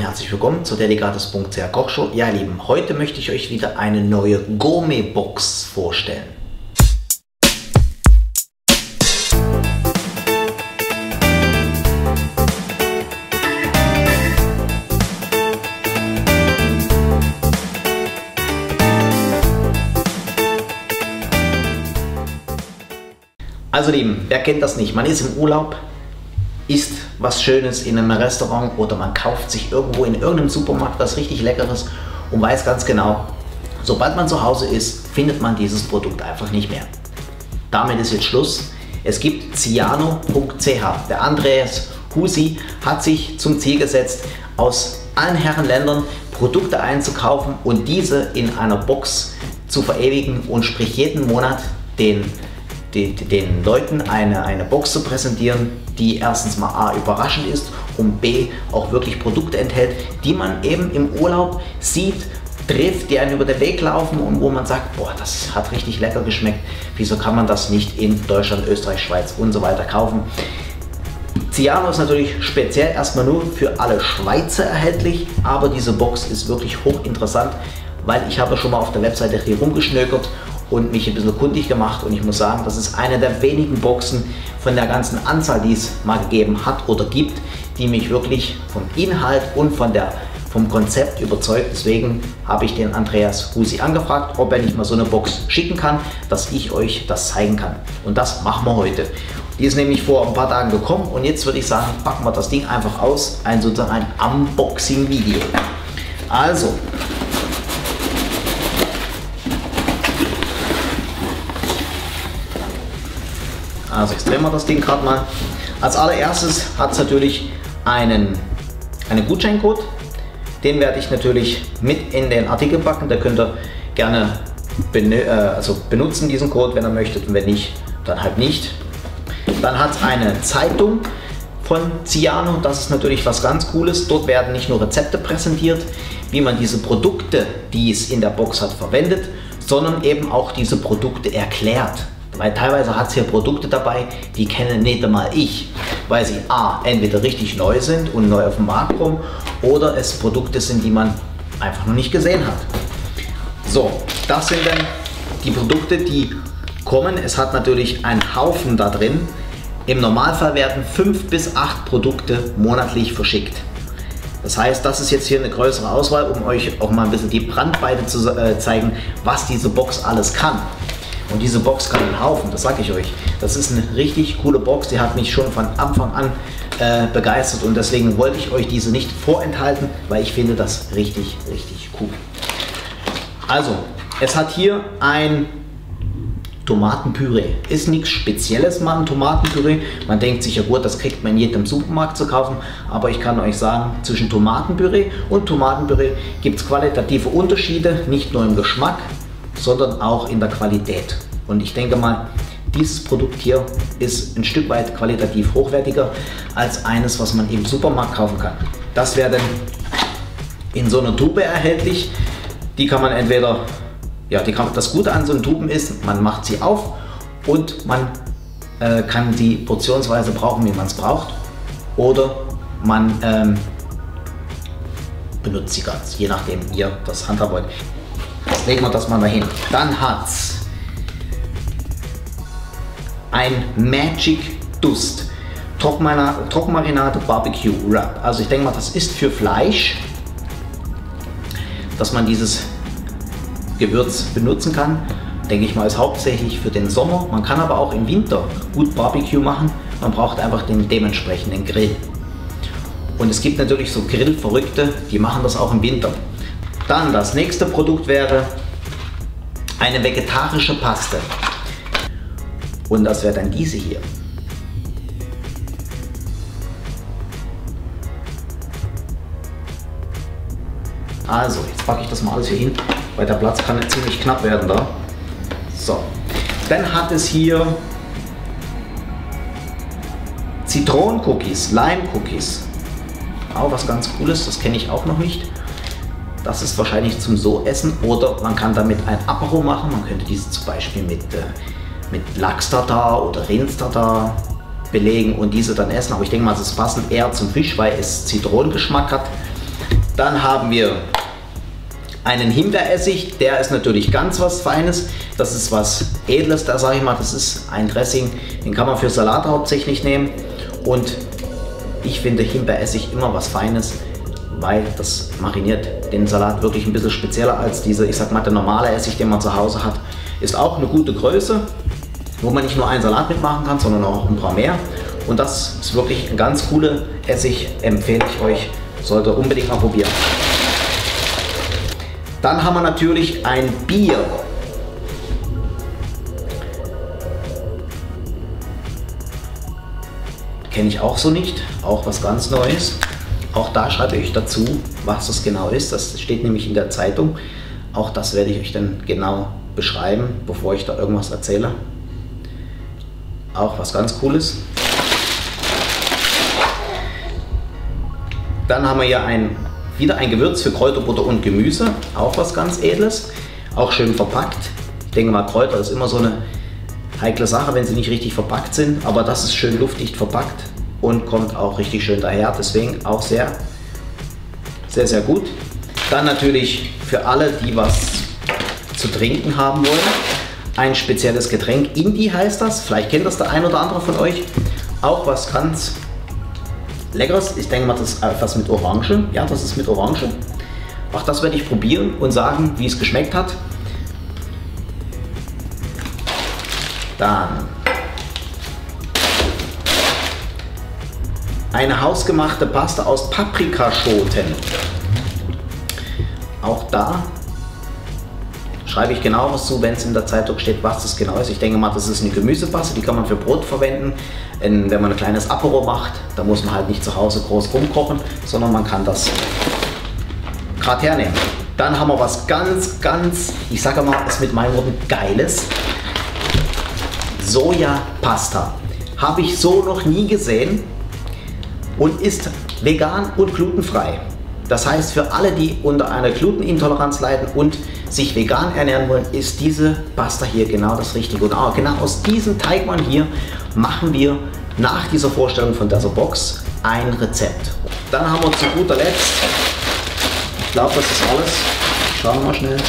herzlich willkommen zur Delicates.ch Kochshow. Ja, ihr Lieben, heute möchte ich euch wieder eine neue Gourmet-Box vorstellen. Also Lieben, wer kennt das nicht? Man ist im Urlaub, isst was Schönes in einem Restaurant oder man kauft sich irgendwo in irgendeinem Supermarkt was richtig Leckeres und weiß ganz genau, sobald man zu Hause ist, findet man dieses Produkt einfach nicht mehr. Damit ist jetzt Schluss. Es gibt Ciano.ch. Der Andreas Husi hat sich zum Ziel gesetzt, aus allen Herrenländern Produkte einzukaufen und diese in einer Box zu verewigen und sprich jeden Monat den Leuten eine Box zu präsentieren, die erstens mal A, überraschend ist und B, auch wirklich Produkte enthält, die man eben im Urlaub sieht, trifft, die einen über den Weg laufen und wo man sagt, boah, das hat richtig lecker geschmeckt, wieso kann man das nicht in Deutschland, Österreich, Schweiz und so weiter kaufen. Ciano ist natürlich speziell erstmal nur für alle Schweizer erhältlich, aber diese Box ist wirklich hochinteressant, weil ich habe schon mal auf der Webseite hier rumgeschnökert und mich ein bisschen kundig gemacht und ich muss sagen, das ist eine der wenigen Boxen von der ganzen Anzahl, die es mal gegeben hat oder gibt, die mich wirklich vom Inhalt und vom Konzept überzeugt. Deswegen habe ich den Andreas Husi angefragt, ob er nicht mal so eine Box schicken kann, dass ich euch das zeigen kann. Und das machen wir heute. Die ist nämlich vor ein paar Tagen gekommen und jetzt würde ich sagen, packen wir das Ding einfach aus, sozusagen ein Unboxing-Video. Also, ich drehe mal das Ding gerade mal. Als allererstes hat es natürlich einen Gutscheincode. Den werde ich natürlich mit in den Artikel packen. Da könnt ihr gerne benutzen, diesen Code, wenn ihr möchtet. Und wenn nicht, dann halt nicht. Dann hat es eine Zeitung von Ciano. Das ist natürlich was ganz Cooles. Dort werden nicht nur Rezepte präsentiert, wie man diese Produkte, die es in der Box hat, verwendet, sondern eben auch diese Produkte erklärt. Weil teilweise hat es hier Produkte dabei, die kenne nicht einmal ich, weil sie A, entweder richtig neu sind und neu auf dem Markt kommen oder es Produkte sind, die man einfach noch nicht gesehen hat. So, das sind dann die Produkte, die kommen. Es hat natürlich einen Haufen da drin. Im Normalfall werden 5 bis 8 Produkte monatlich verschickt. Das heißt, das ist jetzt hier eine größere Auswahl, um euch auch mal ein bisschen die Brandweite zu zeigen, was diese Box alles kann. Und diese Box kann einen Haufen, das sage ich euch. Das ist eine richtig coole Box, die hat mich schon von Anfang an begeistert und deswegen wollte ich euch diese nicht vorenthalten, weil ich finde das richtig, richtig cool. Also, es hat hier ein Tomatenpüree. Ist nichts Spezielles mal ein Tomatenpüree. Man denkt sich ja gut, das kriegt man in jedem Supermarkt zu kaufen, aber ich kann euch sagen, zwischen Tomatenpüree und Tomatenpüree gibt es qualitative Unterschiede, nicht nur im Geschmack, sondern auch in der Qualität. Und ich denke mal, dieses Produkt hier ist ein Stück weit qualitativ hochwertiger als eines, was man im Supermarkt kaufen kann. Das wäre dann in so einer Tube erhältlich. Die kann man entweder, das Gute an so einen Tuben ist, man macht sie auf und man kann die portionsweise brauchen, wie man es braucht. Oder man benutzt sie ganz, je nachdem ihr das handhaben wollt. Legen wir das mal dahin. Dann hat es ein Magic Dust Trockenmarinade Barbecue Wrap. Also ich denke mal, das ist für Fleisch, dass man dieses Gewürz benutzen kann. Denke ich mal, ist hauptsächlich für den Sommer. Man kann aber auch im Winter gut Barbecue machen. Man braucht einfach den dementsprechenden Grill. Und es gibt natürlich so Grillverrückte, die machen das auch im Winter. Dann das nächste Produkt wäre eine vegetarische Paste. Und das wäre dann diese hier. Also, jetzt packe ich das mal alles hier hin, weil der Platz kann ziemlich knapp werden da. So, dann hat es hier Zitronen-Cookies, Lime-Cookies. Auch was ganz Cooles, das kenne ich auch noch nicht. Das ist wahrscheinlich zum so essen oder man kann damit ein Apero machen. Man könnte diese zum Beispiel mit Lachs-Tartar oder Rinds-Tartar belegen und diese dann essen. Aber ich denke mal, es ist passend eher zum Fisch, weil es Zitronengeschmack hat. Dann haben wir einen Himbeeressig, der ist natürlich ganz was Feines. Das ist was Edles, da sage ich mal, das ist ein Dressing, den kann man für Salat hauptsächlich nehmen. Und ich finde Himbeeressig immer was Feines, weil das mariniert den Salat wirklich ein bisschen spezieller als diese, ich sag mal, der normale Essig, den man zu Hause hat. Ist auch eine gute Größe, wo man nicht nur einen Salat mitmachen kann, sondern auch ein paar mehr. Und das ist wirklich ein ganz cooler Essig, empfehle ich euch, sollte unbedingt mal probieren. Dann haben wir natürlich ein Bier. Kenne ich auch so nicht, auch was ganz Neues. Auch da schreibe ich dazu, was das genau ist. Das steht nämlich in der Zeitung. Auch das werde ich euch dann genau beschreiben, bevor ich da irgendwas erzähle. Auch was ganz Cooles. Dann haben wir hier wieder ein Gewürz für Kräuter, Butter und Gemüse. Auch was ganz Edles. Auch schön verpackt. Ich denke mal, Kräuter ist immer so eine heikle Sache, wenn sie nicht richtig verpackt sind. Aber das ist schön luftdicht verpackt und kommt auch richtig schön daher. Deswegen auch sehr, sehr, sehr gut. Dann natürlich für alle, die was zu trinken haben wollen, ein spezielles Getränk. Indi heißt das. Vielleicht kennt das der ein oder andere von euch. Auch was ganz Leckeres. Ich denke mal, das ist etwas mit Orange. Ja, das ist mit Orange. Auch das werde ich probieren und sagen, wie es geschmeckt hat. Dann eine hausgemachte Paste aus Paprikaschoten. Auch da schreibe ich genau was zu, wenn es in der Zeitung steht, was das genau ist. Ich denke mal, das ist eine Gemüsepaste, die kann man für Brot verwenden. Wenn man ein kleines Apero macht, da muss man halt nicht zu Hause groß rumkochen, sondern man kann das gerade hernehmen. Dann haben wir was ganz, ich sage mal, ist mit meinen Worten Geiles. Sojapasta. Habe ich so noch nie gesehen und ist vegan und glutenfrei. Das heißt, für alle, die unter einer Glutenintoleranz leiden und sich vegan ernähren wollen, ist diese Pasta hier genau das Richtige. Und auch genau aus diesem Teigmann hier machen wir nach dieser Vorstellung von dieser Box ein Rezept. Dann haben wir zu guter Letzt, ich glaube, das ist alles. Schauen wir mal schnell.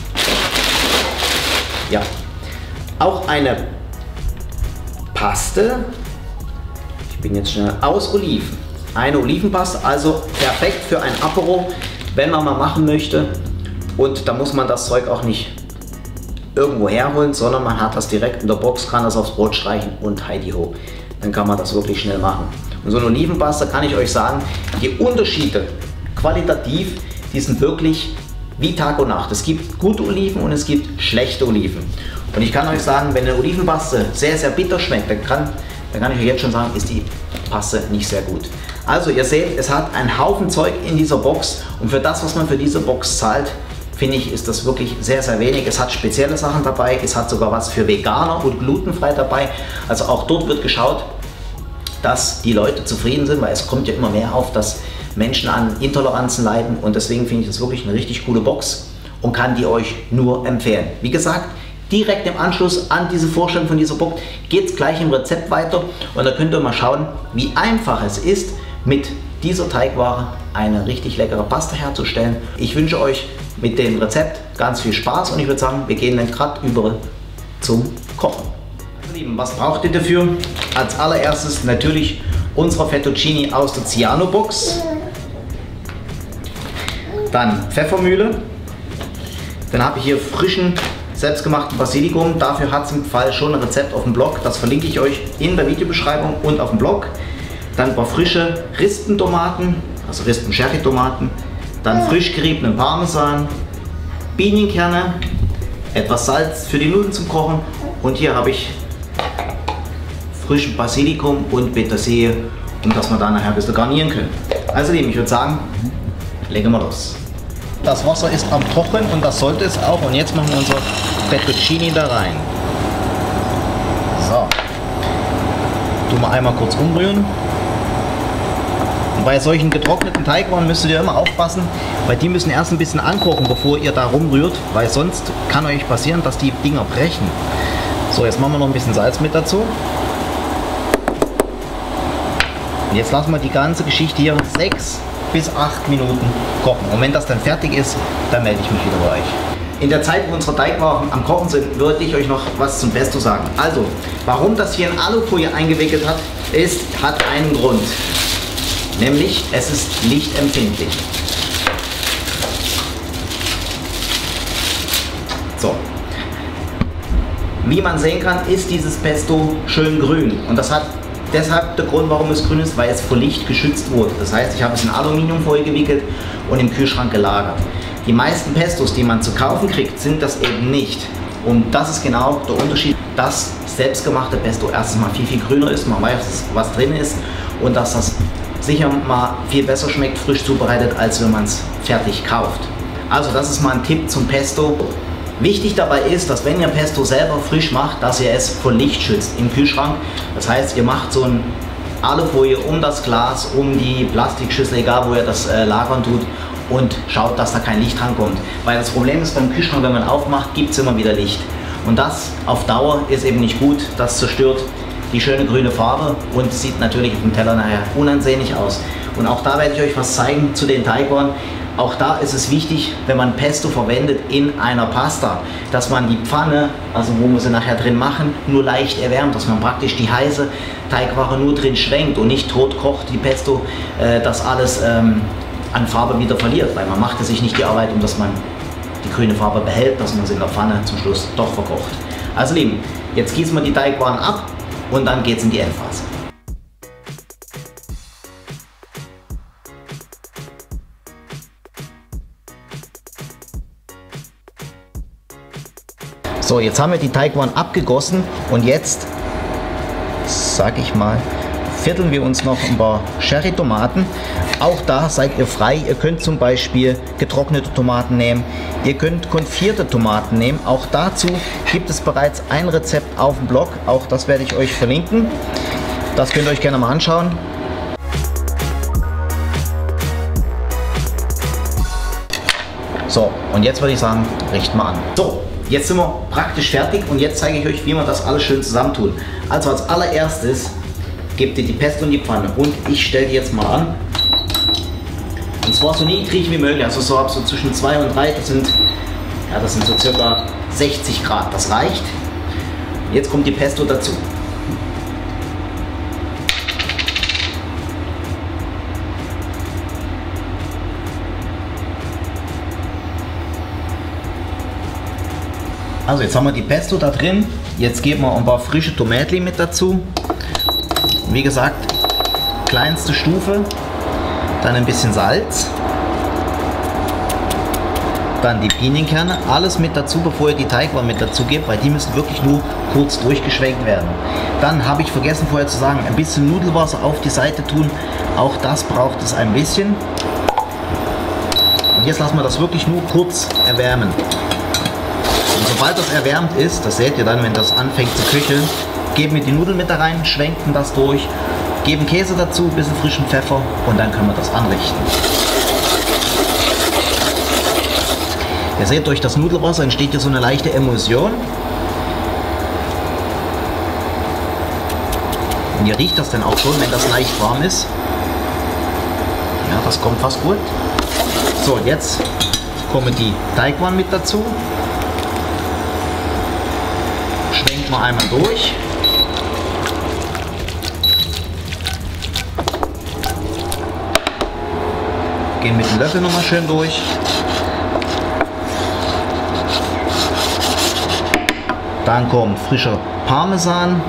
Ja, auch eine Paste. Ich bin jetzt schnell aus Oliven. Eine Olivenpaste, also perfekt für ein Apero, wenn man mal machen möchte. Und da muss man das Zeug auch nicht irgendwo herholen, sondern man hat das direkt in der Box, kann das aufs Brot streichen und heidi ho. Dann kann man das wirklich schnell machen. Und so eine Olivenpaste, kann ich euch sagen, die Unterschiede qualitativ, die sind wirklich wie Tag und Nacht. Es gibt gute Oliven und es gibt schlechte Oliven. Und ich kann euch sagen, wenn eine Olivenpaste sehr, sehr bitter schmeckt, dann kann ich euch jetzt schon sagen, ist die Paste nicht sehr gut. Also ihr seht, es hat einen Haufen Zeug in dieser Box und für das, was man für diese Box zahlt, finde ich, ist das wirklich sehr, sehr wenig. Es hat spezielle Sachen dabei, es hat sogar was für Veganer und glutenfrei dabei. Also auch dort wird geschaut, dass die Leute zufrieden sind, weil es kommt ja immer mehr auf, dass Menschen an Intoleranzen leiden und deswegen finde ich das wirklich eine richtig coole Box und kann die euch nur empfehlen. Wie gesagt, direkt im Anschluss an diese Vorstellung von dieser Box geht es gleich im Rezept weiter und da könnt ihr mal schauen, wie einfach es ist, mit dieser Teigware eine richtig leckere Pasta herzustellen. Ich wünsche euch mit dem Rezept ganz viel Spaß und ich würde sagen, wir gehen dann gerade über zum Kochen. Meine Lieben, was braucht ihr dafür? Als allererstes natürlich unsere Fettuccine aus der Ciano Box. Dann Pfeffermühle. Dann habe ich hier frischen, selbstgemachten Basilikum. Dafür hat es im Fall schon ein Rezept auf dem Blog. Das verlinke ich euch in der Videobeschreibung und auf dem Blog. Dann ein paar frische Rispentomaten, also Rispen-Cherry-Tomaten. Dann frisch geriebenen Parmesan, Pinienkerne, etwas Salz für die Nudeln zum Kochen. Und hier habe ich frischen Basilikum und Petersilie, um dass wir da nachher ein bisschen garnieren können. Also Lieben, ich würde sagen, legen wir los. Das Wasser ist am Kochen und das sollte es auch. Und jetzt machen wir unser Fettuccine da rein. So. Tun wir einmal kurz umrühren. Und bei solchen getrockneten Teigwaren müsst ihr immer aufpassen, weil die müssen erst ein bisschen ankochen, bevor ihr da rumrührt, weil sonst kann euch passieren, dass die Dinger brechen. So, jetzt machen wir noch ein bisschen Salz mit dazu. Und jetzt lassen wir die ganze Geschichte hier 6 bis 8 Minuten kochen. Und wenn das dann fertig ist, dann melde ich mich wieder bei euch. In der Zeit, wo unsere Teigwaren am Kochen sind, würde ich euch noch was zum Pesto sagen. Also, warum das hier in Alufolie eingewickelt hat einen Grund. Nämlich, es ist lichtempfindlich. So. Wie man sehen kann, ist dieses Pesto schön grün. Und das hat deshalb der Grund, warum es grün ist, weil es vor Licht geschützt wurde. Das heißt, ich habe es in Aluminiumfolie gewickelt und im Kühlschrank gelagert. Die meisten Pestos, die man zu kaufen kriegt, sind das eben nicht. Und das ist genau der Unterschied, dass selbstgemachte Pesto erstens mal viel grüner ist, man weiß, was drin ist und dass das sicher mal viel besser schmeckt, frisch zubereitet, als wenn man es fertig kauft. Also das ist mal ein Tipp zum Pesto. Wichtig dabei ist, dass wenn ihr Pesto selber frisch macht, dass ihr es vor Licht schützt im Kühlschrank. Das heißt, ihr macht so ein Alufolie um das Glas, um die Plastikschüssel, egal wo ihr das lagern tut, und schaut, dass da kein Licht rankommt. Weil das Problem ist beim Kühlschrank, wenn man aufmacht, gibt es immer wieder Licht. Und das auf Dauer ist eben nicht gut. Das zerstört die schöne grüne Farbe und sieht natürlich auf dem Teller nachher unansehnlich aus. Und auch da werde ich euch was zeigen zu den Teigwaren. Auch da ist es wichtig, wenn man Pesto verwendet in einer Pasta, dass man die Pfanne, also wo wir sie nachher drin machen, nur leicht erwärmt, dass man praktisch die heiße Teigware nur drin schwenkt und nicht tot kocht die Pesto, das alles an Farbe wieder verliert, weil man machte sich nicht die Arbeit, um dass man die grüne Farbe behält, dass man sie in der Pfanne zum Schluss doch verkocht. Also Lieben, jetzt gießen wir die Teigwaren ab und dann geht es in die Endphase. So, jetzt haben wir die Teigwaren abgegossen und jetzt, sag ich mal, vierteln wir uns noch ein paar Cherry-Tomaten. Auch da seid ihr frei. Ihr könnt zum Beispiel getrocknete Tomaten nehmen. Ihr könnt konfierte Tomaten nehmen. Auch dazu gibt es bereits ein Rezept auf dem Blog. Auch das werde ich euch verlinken. Das könnt ihr euch gerne mal anschauen. So, und jetzt würde ich sagen, richten wir an. So, jetzt sind wir praktisch fertig und jetzt zeige ich euch, wie wir das alles schön zusammentun. Also als allererstes gebt ihr die Pesto in die Pfanne und ich stelle die jetzt mal an. Und zwar so niedrig wie möglich, also so ab so zwischen 2 und 3, das sind so circa 60 Grad, das reicht. Jetzt kommt die Pesto dazu. Also jetzt haben wir die Pesto da drin, jetzt geben wir ein paar frische Tomatli mit dazu. Wie gesagt, kleinste Stufe, dann ein bisschen Salz, dann die Pinienkerne, alles mit dazu, bevor ihr die Teigwaren mit dazu gebt, weil die müssen wirklich nur kurz durchgeschwenkt werden. Dann habe ich vergessen vorher zu sagen, ein bisschen Nudelwasser auf die Seite tun, auch das braucht es ein bisschen. Und jetzt lassen wir das wirklich nur kurz erwärmen. Und sobald das erwärmt ist, das seht ihr dann, wenn das anfängt zu köcheln, geben wir die Nudeln mit da rein, schwenken das durch, geben Käse dazu, ein bisschen frischen Pfeffer und dann können wir das anrichten. Ihr seht, durch das Nudelwasser entsteht hier so eine leichte Emulsion. Und ihr riecht das dann auch schon, wenn das leicht warm ist. Ja, das kommt fast gut. So, jetzt kommen die Teigwaren mit dazu. Schwenken wir einmal durch. Gehen mit dem Löffel nochmal schön durch. Dann kommt frischer Parmesan.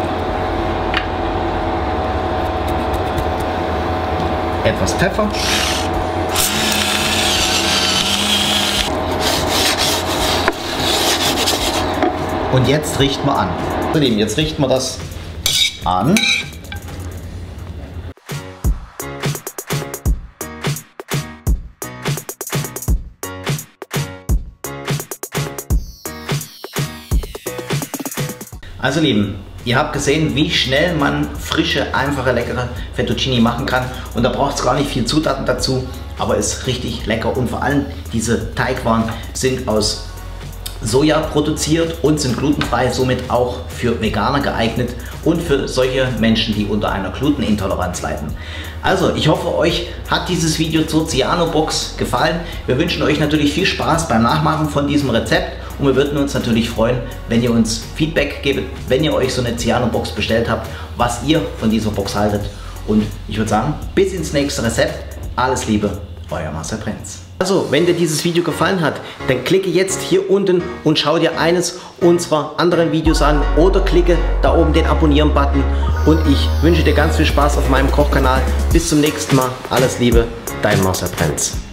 Etwas Pfeffer. Und jetzt richten wir an. Jetzt richten wir das an. Also Lieben, ihr habt gesehen, wie schnell man frische, einfache, leckere Fettuccine machen kann. Und da braucht es gar nicht viel Zutaten dazu, aber ist richtig lecker. Und vor allem diese Teigwaren sind aus Soja produziert und sind glutenfrei, somit auch für Veganer geeignet und für solche Menschen, die unter einer Glutenintoleranz leiden. Also, ich hoffe, euch hat dieses Video zur Cyanobox gefallen. Wir wünschen euch natürlich viel Spaß beim Nachmachen von diesem Rezept und wir würden uns natürlich freuen, wenn ihr uns Feedback gebt, wenn ihr euch so eine Cyanobox bestellt habt, was ihr von dieser Box haltet. Und ich würde sagen, bis ins nächste Rezept. Alles Liebe, euer Marcel Prenz. Also, wenn dir dieses Video gefallen hat, dann klicke jetzt hier unten und schau dir eines unserer anderen Videos an oder klicke da oben den Abonnieren-Button und ich wünsche dir ganz viel Spaß auf meinem Kochkanal. Bis zum nächsten Mal. Alles Liebe, dein Marcel Prenz.